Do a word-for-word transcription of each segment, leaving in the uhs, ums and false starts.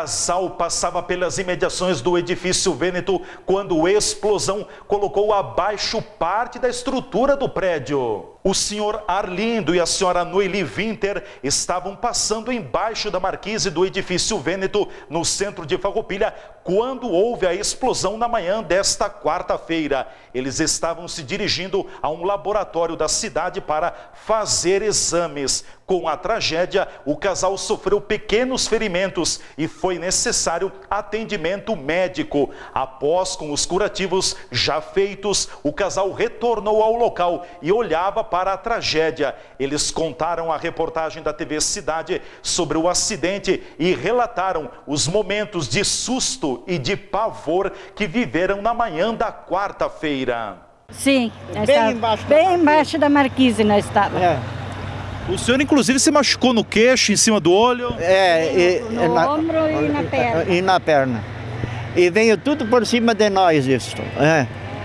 casal passava pelas imediações do edifício Vêneto quando a explosão colocou abaixo parte da estrutura do prédio. O senhor Arlindo e a senhora Noeli Winter estavam passando embaixo da marquise do edifício Vêneto, no centro de Farroupilha, quando houve a explosão na manhã desta quarta-feira. Eles estavam se dirigindo a um laboratório da cidade para fazer exames. Com a tragédia, o casal sofreu pequenos ferimentos e foi necessário atendimento médico. Após, com os curativos já feitos, o casal retornou ao local e olhava para a tragédia. Eles contaram à reportagem da T V Cidade sobre o acidente e relataram os momentos de susto e de pavor que viveram na manhã da quarta-feira. Sim, bem embaixo, bem embaixo da marquise nós estávamos. É. O senhor, inclusive, se machucou no queixo, em cima do olho? É, no, no na, ombro e na perna. E na perna. E veio tudo por cima de nós isso. É.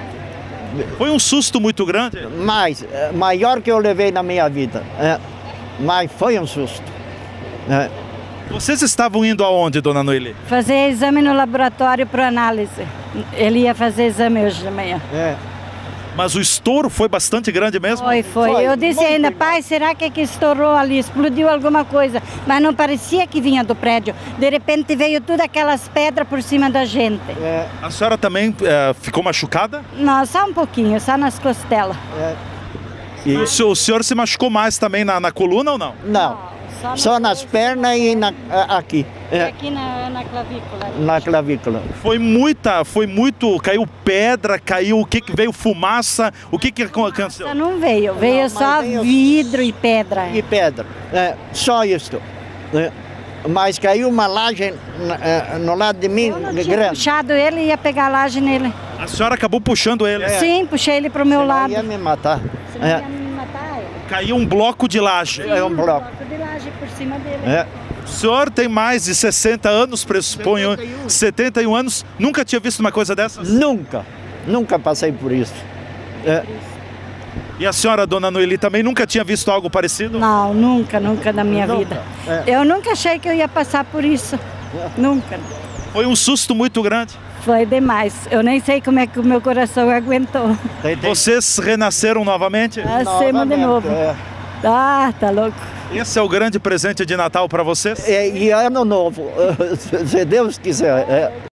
Foi um susto muito grande? Mais, maior que eu levei na minha vida. É. Mas foi um susto. É. Vocês estavam indo aonde, dona Noeli? Fazer exame no laboratório para análise. Ele ia fazer exame hoje de manhã. É. Mas o estouro foi bastante grande mesmo? Foi, foi. Foi, Eu disse ainda, muito pai, será que, é que estourou ali? Explodiu alguma coisa. Mas não parecia que vinha do prédio. De repente veio tudo aquelas pedras por cima da gente. É. A senhora também é, ficou machucada? Não, só um pouquinho, só nas costelas. É. E, O senhor, o senhor se machucou mais também na, na coluna ou não? não, Só, só nas pernas e na, aqui. É. Aqui na, na clavícula. Na clavícula. Foi muita, foi muito, caiu pedra, caiu, o que que veio, fumaça, o que que aconteceu? Só não veio, veio mas só veio- vidro e pedra. E pedra. É, só isso. É. Mas caiu uma laje na- é, no lado de mim, Eu não de tinha grande. puxado ele e ia pegar a laje nele. A senhora acabou puxando ele. Sim, puxei ele pro meu Senão lado. ia me matar. Senão É. ia me matar ele. Caiu um bloco de laje. É um bloco. de laje por cima dele. É. O senhor tem mais de sessenta anos, pressuponho, setenta e um. setenta e um anos, nunca tinha visto uma coisa dessas? Nunca, nunca passei por isso. É. E a senhora, dona Noeli, também nunca tinha visto algo parecido? Não, nunca, nunca na minha Nunca. vida. É. Eu nunca achei que eu ia passar por isso. Nunca. Foi um susto muito grande. Foi demais. Eu nem sei como é que o meu coração aguentou. Tem- tem- Vocês renasceram novamente? Acima de Novamente, novo. é. Ah, tá louco. Esse é o grande presente de Natal para vocês? É, e ano novo, se Deus quiser. É.